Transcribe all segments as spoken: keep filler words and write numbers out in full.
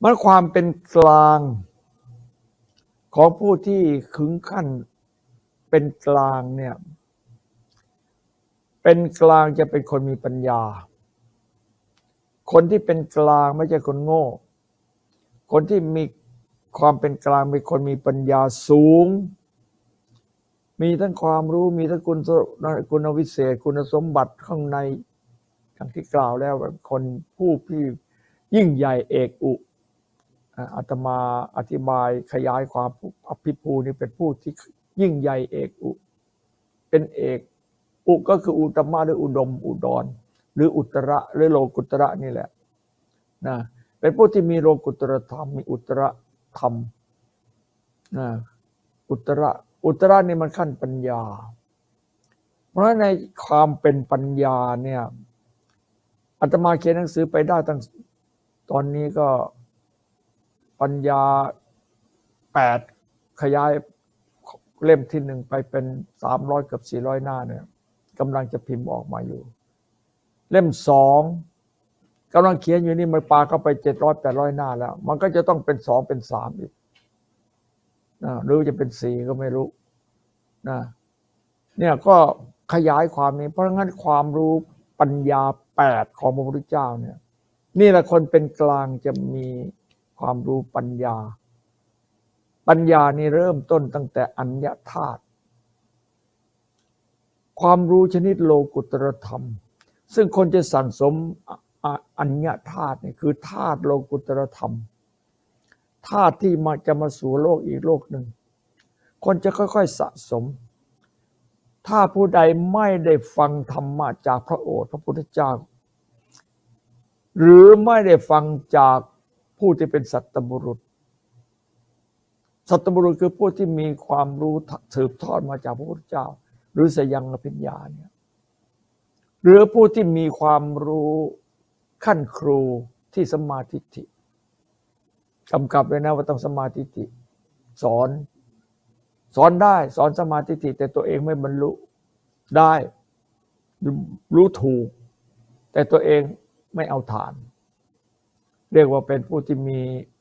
มันความเป็นกลางของผู้ที่ขึงขั้นเป็นกลางเนี่ยเป็นกลางจะเป็นคนมีปัญญาคนที่เป็นกลางไม่ใช่คนโง่คนที่มีความเป็นกลางเป็นคนมีปัญญาสูงมีทั้งความรู้มีทั้งคุณคุณวิเศษคุณสมบัติข้างในอย่างที่กล่าวแล้วคนผู้ที่ยิ่งใหญ่เอกอุอาตมาอธิบายขยายความอภิภูนี่เป็นผู้ที่ยิ่งใหญ่เอกอุเป็นเอกอุก็คืออุตมะหรืออุดมอุดรหรืออุตระหรือโลกุตระนี่แหละนะเป็นผู้ที่มีโลกุตระธรรมมีอุตระธรรมนะอุตระอุตระนี่มันขั้นปัญญาเพราะในความเป็นปัญญาเนี่ยอาตมาเขียนหนังสือไปได้ตั้งตอนนี้ก็ปัญญาแปดขยายเล่มที่หนึ่งไปเป็นสามร้อยเกือบสี่ร้อยหน้าเนี่ยกำลังจะพิมพ์ออกมาอยู่เล่มสองกำลังเขียนอยู่นี่มันปาเข้าไปเจ็ดร้อยแปดร้อยหน้าแล้วมันก็จะต้องเป็นสองเป็นสามอีกนะหรือจะเป็นสี่ก็ไม่รู้นะเนี่ยก็ขยายความนี้เพราะงั้นความรู้ปัญญาแปดของพระพุทธเจ้าเนี่ยนี่แหละคนเป็นกลางจะมีความรู้ปัญญาปัญญานี่เริ่มต้นตั้งแต่อัญญธาตุความรู้ชนิดโลกุตรธรรมซึ่งคนจะสั่งสมอัญญธาตุนี่คือธาตุโลกุตรธรรมธาตุที่มาจะมาสู่โลกอีกโลกหนึ่งคนจะค่อยๆสะสมถ้าผู้ใดไม่ได้ฟังธรรมะจากพระโอษฐ์พระพุทธเจ้าหรือไม่ได้ฟังจากผู้ที่เป็นสัตบุรุษสัตบุรุษคือผู้ที่มีความรู้สืบทอดมาจากพระพุทธเจ้าหรือสยังอภิญญาเนี่ยหรือผู้ที่มีความรู้ขั้นครูที่สัมมาทิฏฐิกำกับเลยนะว่าต้องสัมมาทิฏฐิสอนสอนได้สอนสัมมาทิฏฐิแต่ตัวเองไม่บรรลุได้รู้ถูกแต่ตัวเองไม่เอาฐานเรียกว่าเป็นผู้ที่มี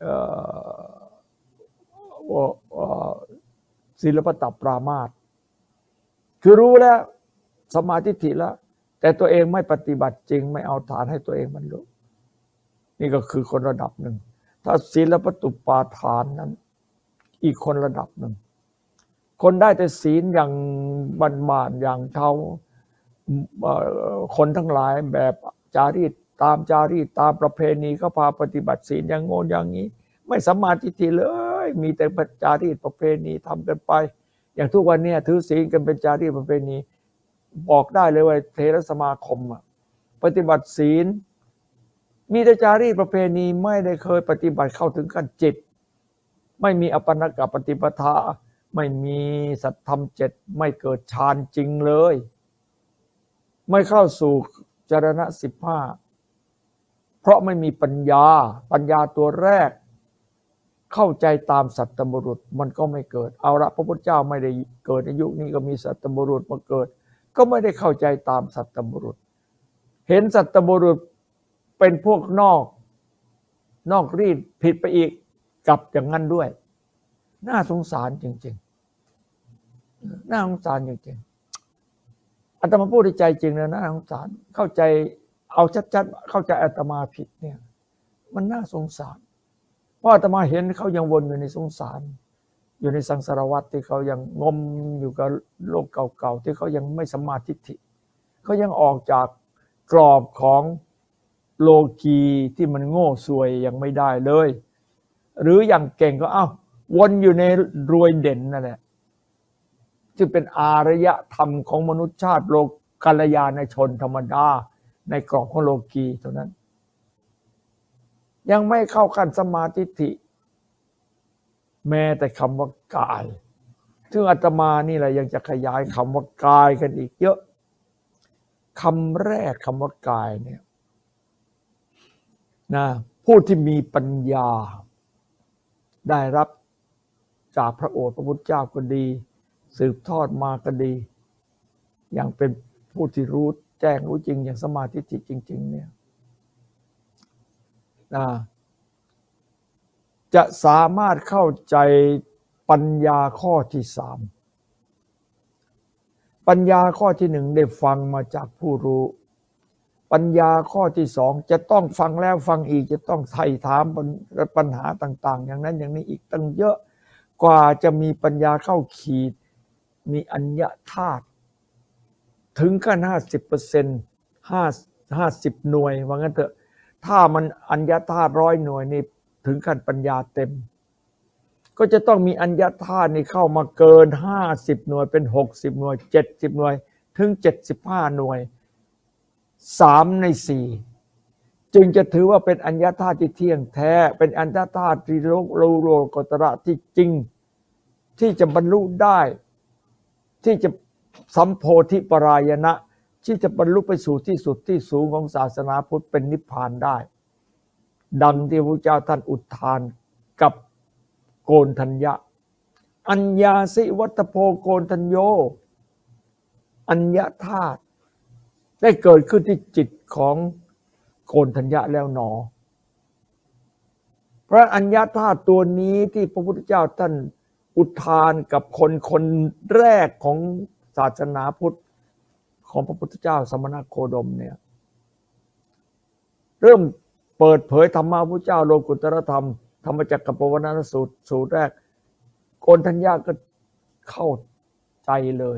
ศีลปตปรามาสคือรู้แล้วสัมมาทิฏฐิแล้วแต่ตัวเองไม่ปฏิบัติจริงไม่เอาฐานให้ตัวเองบรรลุนี่ก็คือคนระดับหนึ่งถ้าศีลปตุปาทานนั้นอีกคนระดับหนึ่งคนได้แต่ศีลอย่างบ้านๆอย่างชาวคนทั้งหลายแบบจารีตตามจารีตตามประเพณีเขาพาปฏิบัติศีลอย่างโง่อย่างนี้ไม่สัมมาทิฏฐิเลยมีแต่จารีตประเพณีทำกันไปอย่างทุกวันนี้ถือศีลกันเป็นจารีตประเพณีบอกได้เลยว่าเถรสมาคมปฏิบัติศีลมีแต่จารีตประเพณีไม่ได้เคยปฏิบัติเข้าถึงขั้นจิตไม่มีอปันนกปฏิปทาไม่มีสัตธรรมเจ็ดไม่เกิดฌานจริงเลยไม่เข้าสู่จรณะสิบห้าเพราะไม่มีปัญญาปัญญาตัวแรกเข้าใจตามสัตตบุรุษมันก็ไม่เกิดเอาละพระพุทธเจ้าไม่ได้เกิดในยุคนี้ก็มีสัตตบุรุษมาเกิดก็ไม่ได้เข้าใจตามสัตตบุรุษเห็นสัตตบุรุษเป็นพวกนอกนอกรีดผิดไปอีกกลับอย่างนั้นด้วยน่าสงสารจริงๆน่าสงสารจริงๆอาตมาพูดในใจจริงนะน่าสงสารเข้าใจเอาชัดๆเข้าใจอาตมาผิดเนี่ยมันน่าสงสารเพราะอาตมาเห็นเขายังวนอยู่ในสงสารอยู่ในสังสารวัฏที่เขายังงมอยู่กับโลกเก่าๆที่เขายังไม่สัมมาทิฏฐิเขายังออกจากกรอบของโลกีที่มันโง่ซวยยังไม่ได้เลยหรืออย่างเก่งก็เอ้าวนอยู่ในรวยเด่นนั่นแหละซึ่งเป็นอารยธรรมของมนุษยชาติโลกกัลยาณชนธรรมดาในกรอบของโลกีเท่านั้นยังไม่เข้าขั้นสัมมาทิฏฐิแม้แต่คำว่ากายซึ่งอาตมานี่แหละยังจะขยายคำว่ากายกันอีกเยอะคำแรกคำว่ากายเนี่ยนะผู้ที่มีปัญญาได้รับจากพระโอษฐ์พระพุทธเจ้าก็ดีสืบทอดมาก็ดีอย่างเป็นผู้ที่รู้แจ้งรู้จริงอย่างสมาธิจริงๆเนี่ยนะจะสามารถเข้าใจปัญญาข้อที่สามปัญญาข้อที่หนึ่งได้ฟังมาจากผู้รู้ปัญญาข้อที่สองจะต้องฟังแล้วฟังอีกจะต้องไถ่ถามปัญหาต่างๆอย่างนั้นอย่างนี้อีกตั้งเยอะกว่าจะมีปัญญาเข้าขีดมีอัญญธาตุถึงกันห้าสิบเปอร์เซ็นต์ห้าห้าสิบหน่วยว่างั้นเถอะถ้ามันอัญญธาตุร้อยหน่วยนี่ถึงขั้นปัญญาเต็มก็จะต้องมีอัญญธาตุนี่เข้ามาเกินห้าสิบหน่วยเป็นหกสิบหน่วยเจ็ดสิบหน่วยถึงเจ็ดสิบห้าหน่วยสามในสี่จึงจะถือว่าเป็นอัญญธาตุที่เที่ยงแท้เป็นอัญญธาตุที่โลโลโลกุตระที่จริงที่จะบรรลุได้ที่จะสัมโพธิปรายณะที่จะบรรลุไปสู่ที่สุดที่สูงของศาสนาพุทธเป็นนิพพานได้ดังที่พระเจ้าท่านอุทานกับโกณฑัญญะอัญญาสิวัตโพโกณฑัญโยอัญญธาตุได้เกิดขึ้นที่จิตของโกณฑัญญะแล้วหนอเพราะอัญญธาตุตัวนี้ที่พระพุทธเจ้าท่านอุทานกับคนคนแรกของศาสนาพุทธของพระพุทธเจ้าสมณโคดมเนี่ยเริ่มเปิดเผยธรรมะพระพุทธเจ้าโลกุตตรธรรมธรรมจักรกับปวัณณสูตรสูตรแรกโกณฑัญญะก็เข้าใจเลย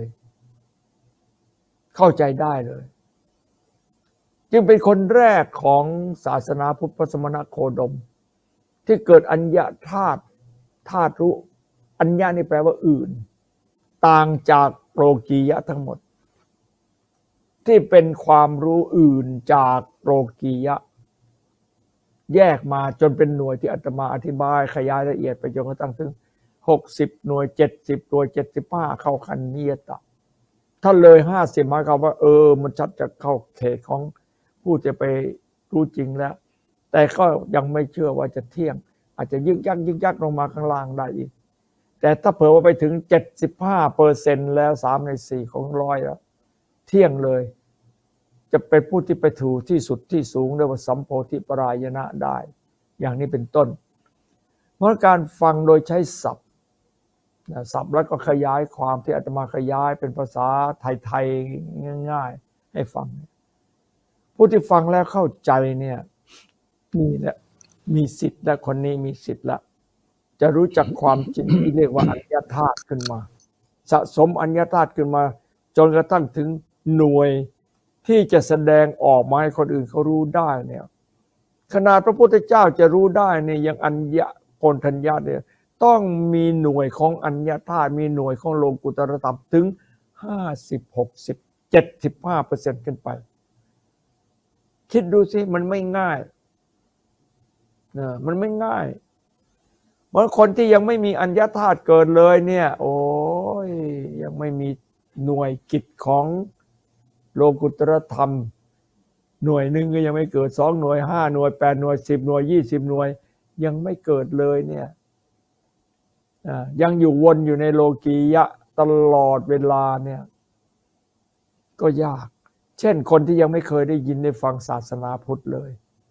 เข้าใจได้เลยจึงเป็นคนแรกของศาสนาพุทธพระสมณโคดมที่เกิดอัญญธาตุธาตุรู้อัญญะนี่แปลว่าอื่นต่างจากโลกียะทั้งหมดที่เป็นความรู้อื่นจากโลกียะแยกมาจนเป็นหน่วยที่อาตมาอธิบายขยายละเอียดไปจนกระทั่งถึงหกสิบหน่วยเจ็ดสิบหน่วยเจ็ดสิบห้าเข้าคันนิยตะถ้าเลยห้าสิบหมายความว่าเออมันชัดจะเข้าเขตของผู้จะไปรู้จริงแล้วแต่ก็ยังไม่เชื่อว่าจะเที่ยงอาจจะยึกยักยึกยักลงมาข้างล่างได้อีกแต่ถ้าเผื่อว่าไปถึง เจ็ดสิบห้าเปอร์เซ็นต์ แล้วสามในสี่ของร้อยแล้วเที่ยงเลยจะเป็นผู้ที่ไปถูที่สุดที่สูงเรียกว่าสัมโพธิปรายณะได้อย่างนี้เป็นต้นเพราะการฟังโดยใช้ศัพท์ศัพท์แล้วก็ขยายความที่อาตมาขยายเป็นภาษาไทยๆง่ายๆให้ฟังผู้ที่ฟังแล้วเข้าใจเนี่ยนี่แหละมีสิทธิ์และคนนี้มีสิทธิ์ละจะรู้จักความจริงที่เรียกว่าอัญญธาตุขึ้นมาสะสมอัญญธาตุขึ้นมาจนกระทั่งถึงหน่วยที่จะแสดงออกมาให้คนอื่นเขารู้ได้เนี่ยขนาดพระพุทธเจ้าจะรู้ได้เนี่ยยังอัญญะโกณฑัญญะเนี่ยต้องมีหน่วยของอัญญธาตุมีหน่วยของโลกุตตรธรรมถึงห้าสิบ หกสิบ เจ็ดสิบห้าเปอร์เซ็นต์ ขึ้นไปคิดดูสิมันไม่ง่ายนะมันไม่ง่ายเหมือนคนที่ยังไม่มีอัญญธาตุเกิดเลยเนี่ยโอ้ยยังไม่มีหน่วยกิจของโลกุตตรธรรมหน่วยหนึ่งก็ยังไม่เกิดสองหน่วยห้าหน่วยแปดหน่วยสิบหน่วยยี่สิบหน่วยยังไม่เกิดเลยเนี่ยยังอยู่วนอยู่ในโลกียะตลอดเวลาเนี่ยก็ยากเช่นคนที่ยังไม่เคยได้ยินได้ฟังศาสนาพุทธเลย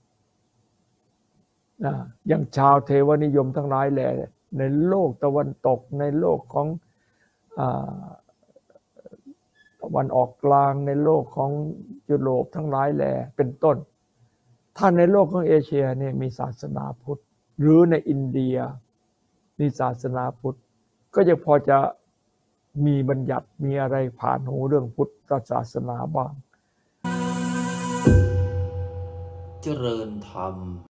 อย่างชาวเทวนิยมทั้งหลายแหละในโลกตะวันตกในโลกของตะวันออกกลางในโลกของยุโรปทั้งหลายแหละเป็นต้นถ้าในโลกของเอเชียเนี่ยมีศาสนาพุทธหรือในอินเดียมีศาสนาพุทธก็ยังพอจะมีบัญญัติมีอะไรผ่านหูเรื่องพุทธศาสนาบ้างเจริญธรรม